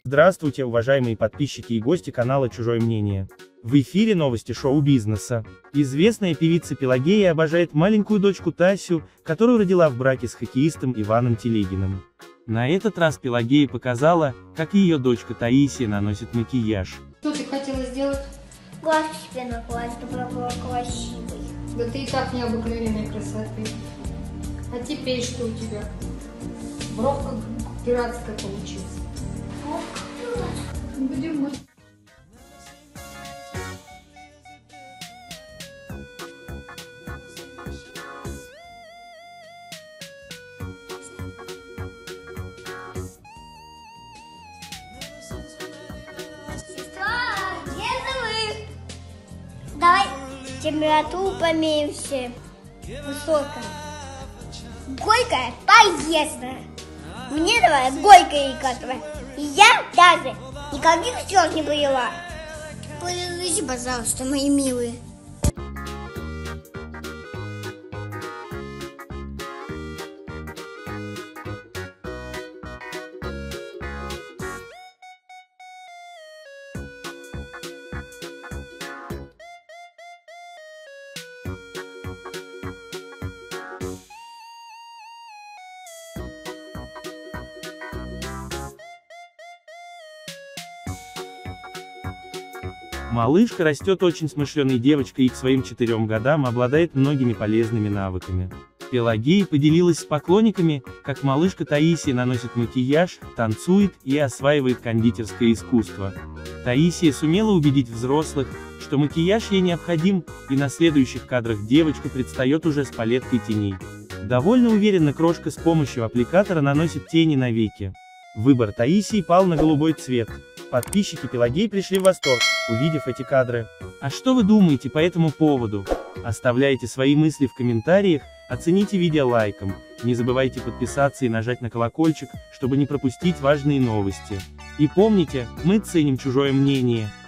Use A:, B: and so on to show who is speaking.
A: Здравствуйте, уважаемые подписчики и гости канала «Чужое мнение». В эфире новости шоу-бизнеса. Известная певица Пелагея обожает маленькую дочку Тасю, которую родила в браке с хоккеистом Иваном Телегиным. На этот раз Пелагея показала, как ее дочка Таисия наносит макияж.
B: Что ты хотела сделать?
C: Глазки себе накласть, чтобы она была красивой.
B: Да ты и так необыкновенной красоты. А теперь что у тебя? Бровка пиратская получилась. Будем мыть.
C: Давай температуру помеемся. Высокая. Горькая, поездная. Мне давай горькая и которая. И я даже никаких слез не пролила. Полежите, пожалуйста, мои милые.
A: Малышка растет очень смышленой девочкой и к своим 4 годам обладает многими полезными навыками. Пелагея поделилась с поклонниками, как малышка Таисия наносит макияж, танцует и осваивает кондитерское искусство. Таисия сумела убедить взрослых, что макияж ей необходим, и на следующих кадрах девочка предстает уже с палеткой теней. Довольно уверенно крошка с помощью аппликатора наносит тени на веки. Выбор Таисии пал на голубой цвет. Подписчики Пелагеи пришли в восторг, увидев эти кадры. А что вы думаете по этому поводу? Оставляйте свои мысли в комментариях, оцените видео лайком, не забывайте подписаться и нажать на колокольчик, чтобы не пропустить важные новости. И помните, мы ценим чужое мнение.